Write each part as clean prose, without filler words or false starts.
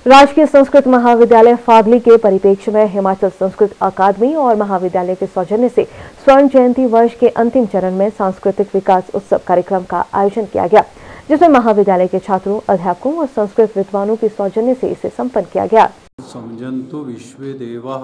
राजकीय संस्कृत महाविद्यालय फागली के परिप्रेक्ष्य में हिमाचल संस्कृत अकादमी और महाविद्यालय के सौजन्य से स्वर्ण जयंती वर्ष के अंतिम चरण में सांस्कृतिक विकास उत्सव कार्यक्रम का आयोजन किया गया, जिसमें महाविद्यालय के छात्रों, अध्यापकों और संस्कृत विद्वानों के सौजन्य से इसे संपन्न किया गया। समजन्तु विश्वेदेवाः।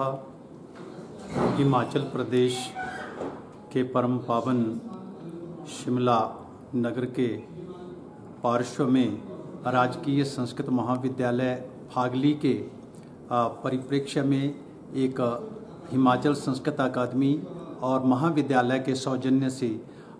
हिमाचल प्रदेश के परम पावन शिमला नगर के पार्श्व में राजकीय संस्कृत महाविद्यालय फागली के परिप्रेक्ष्य में एक हिमाचल संस्कृत अकादमी और महाविद्यालय के सौजन्य से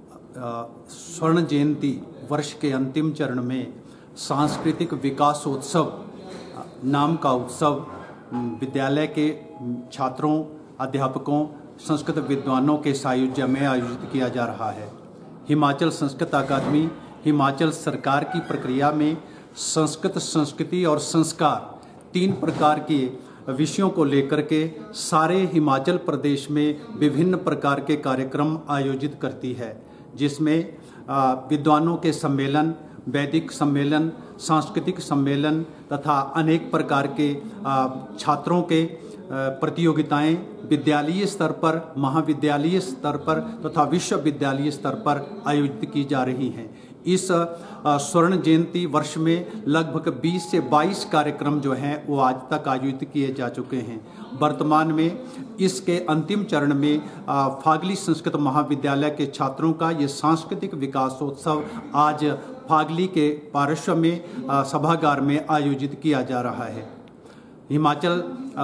स्वर्ण जयंती वर्ष के अंतिम चरण में सांस्कृतिक विकासोत्सव नाम का उत्सव विद्यालय के छात्रों, अध्यापकों, संस्कृत विद्वानों के सायुज्य में आयोजित किया जा रहा है। हिमाचल संस्कृत अकादमी हिमाचल सरकार की प्रक्रिया में संस्कृत, संस्कृति और संस्कार 3 प्रकार के विषयों को लेकर के सारे हिमाचल प्रदेश में विभिन्न प्रकार के कार्यक्रम आयोजित करती है, जिसमें विद्वानों के सम्मेलन, वैदिक सम्मेलन, सांस्कृतिक सम्मेलन तथा अनेक प्रकार के छात्रों के प्रतियोगिताएं विद्यालयीय स्तर पर, महाविद्यालयीय स्तर पर तथा विश्वविद्यालयीय स्तर पर आयोजित की जा रही हैं। इस स्वर्ण जयंती वर्ष में लगभग 20 से 22 कार्यक्रम जो हैं वो आज तक आयोजित किए जा चुके हैं। वर्तमान में इसके अंतिम चरण में फागली संस्कृत महाविद्यालय के छात्रों का ये सांस्कृतिक विकासोत्सव आज फागली के पार्श्व में सभागार में आयोजित किया जा रहा है। हिमाचल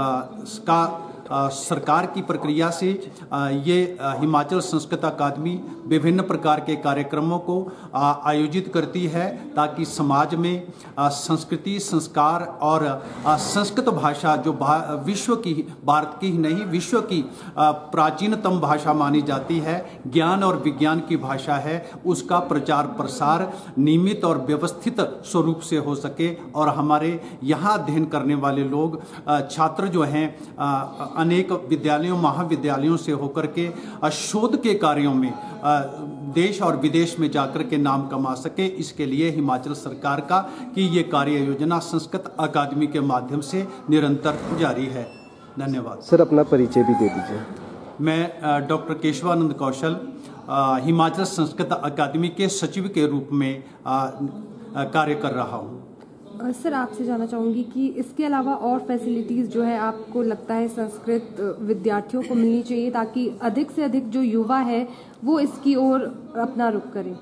का सरकार की प्रक्रिया से ये हिमाचल संस्कृत अकादमी विभिन्न प्रकार के कार्यक्रमों को आयोजित करती है, ताकि समाज में संस्कृति, संस्कार और संस्कृत भाषा जो विश्व की, भारत की ही नहीं विश्व की प्राचीनतम भाषा मानी जाती है, ज्ञान और विज्ञान की भाषा है, उसका प्रचार प्रसार नियमित और व्यवस्थित स्वरूप से हो सके और हमारे यहाँ अध्ययन करने वाले लोग, छात्र जो हैं अनेक विद्यालयों, महाविद्यालयों से होकर के शोध के कार्यों में देश और विदेश में जाकर के नाम कमा सके। इसके लिए हिमाचल सरकार का की ये कार्य योजना संस्कृत अकादमी के माध्यम से निरंतर जारी है। धन्यवाद। सर, अपना परिचय भी दे दीजिए। मैं डॉक्टर केशवानंद कौशल हिमाचल संस्कृत अकादमी के सचिव के रूप में कार्य कर रहा हूँ। सर, आपसे जानना चाहूँगी कि इसके अलावा और फैसिलिटीज़ जो है आपको लगता है संस्कृत विद्यार्थियों को मिलनी चाहिए, ताकि अधिक से अधिक जो युवा है वो इसकी ओर अपना रुख करें?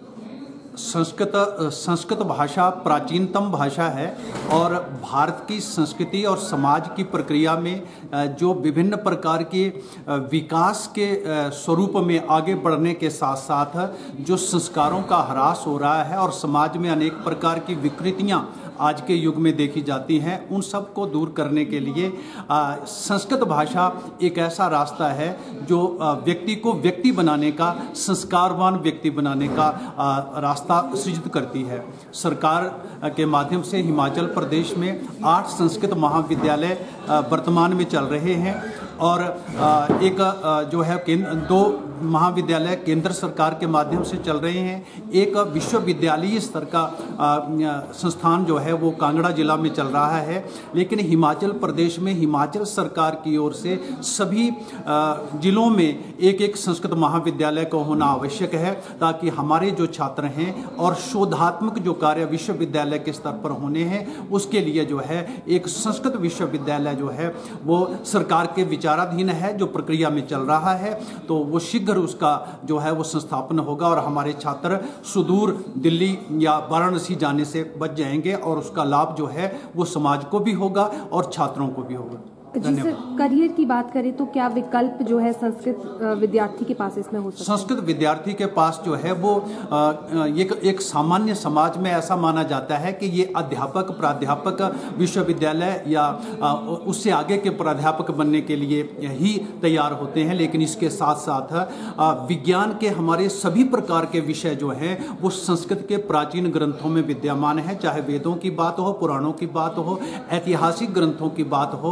संस्कृत भाषा प्राचीनतम भाषा है और भारत की संस्कृति और समाज की प्रक्रिया में जो विभिन्न प्रकार के विकास के स्वरूप में आगे बढ़ने के साथ साथ जो संस्कारों का ह्रास हो रहा है और समाज में अनेक प्रकार की विकृतियां आज के युग में देखी जाती हैं, उन सब को दूर करने के लिए संस्कृत भाषा एक ऐसा रास्ता है जो व्यक्ति को व्यक्ति बनाने का, संस्कारवान व्यक्ति बनाने का रास्ता सृजित करती है। सरकार के माध्यम से हिमाचल प्रदेश में 8 संस्कृत महाविद्यालय वर्तमान में चल रहे हैं और एक जो है 2 महाविद्यालय केंद्र सरकार के माध्यम से चल रहे हैं। एक विश्वविद्यालयीय स्तर का संस्थान जो है वो कांगड़ा जिला में चल रहा है, लेकिन हिमाचल प्रदेश में हिमाचल सरकार की ओर से सभी जिलों में एक संस्कृत महाविद्यालय को होना आवश्यक है, ताकि हमारे जो छात्र हैं और शोधात्मक जो कार्य विश्वविद्यालय के स्तर पर होने हैं, उसके लिए जो है एक संस्कृत विश्वविद्यालय जो है वो सरकार के विचाराधीन है, जो प्रक्रिया में चल रहा है। तो वो शीघ्र उसका जो है वो संस्थापन होगा और हमारे छात्र सुदूर दिल्ली या वाराणसी जाने से बच जाएंगे और उसका लाभ जो है वो समाज को भी होगा और छात्रों को भी होगा। जी सर, करियर की बात करें तो क्या विकल्प जो है संस्कृत विद्यार्थी के पास इसमें हो सकता है? संस्कृत विद्यार्थी के पास जो है वो एक सामान्य समाज में ऐसा माना जाता है कि ये अध्यापक, प्राध्यापक विश्वविद्यालय या उससे आगे के प्राध्यापक बनने के लिए ही तैयार होते हैं, लेकिन इसके साथ साथ विज्ञान के हमारे सभी प्रकार के विषय जो हैं वो संस्कृत के प्राचीन ग्रंथों में विद्यमान है, चाहे वेदों की बात हो, पुराणों की बात हो, ऐतिहासिक ग्रंथों की बात हो,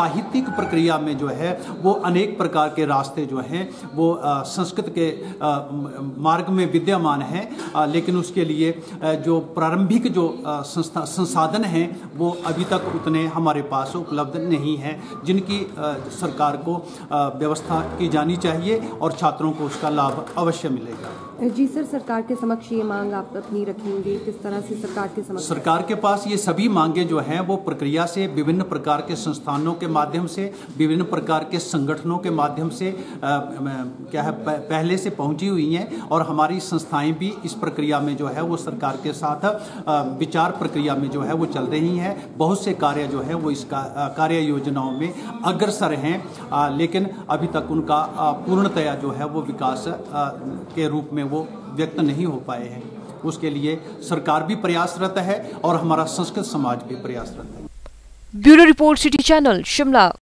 साहित्यिक प्रक्रिया में जो है वो अनेक प्रकार के रास्ते जो हैं वो संस्कृत के मार्ग में विद्यमान हैं, लेकिन उसके लिए जो प्रारंभिक जो संसाधन हैं वो अभी तक उतने हमारे पास उपलब्ध नहीं हैं, जिनकी सरकार को व्यवस्था की जानी चाहिए और छात्रों को उसका लाभ अवश्य मिलेगा। जी सर, सरकार के समक्ष ये मांग आप अपनी रखेंगे, किस तरह से सरकार के समक्ष? सरकार के पास ये सभी मांगे जो हैं वो प्रक्रिया से, विभिन्न प्रकार के संस्थानों के माध्यम से, विभिन्न प्रकार के संगठनों के माध्यम से क्या है पहले से पहुंची हुई हैं, और हमारी संस्थाएं भी इस प्रक्रिया में जो है वो सरकार के साथ विचार प्रक्रिया में जो है वो चल रही हैं। बहुत से कार्य जो है वो इसका कार्य योजनाओं में अग्रसर हैं, लेकिन अभी तक उनका पूर्णतया जो है वो विकास के रूप में वो व्यक्त नहीं हो पाए हैं। उसके लिए सरकार भी प्रयासरत है और हमारा संस्कृत समाज भी प्रयासरत है। Bureau report, city channel, Shimla.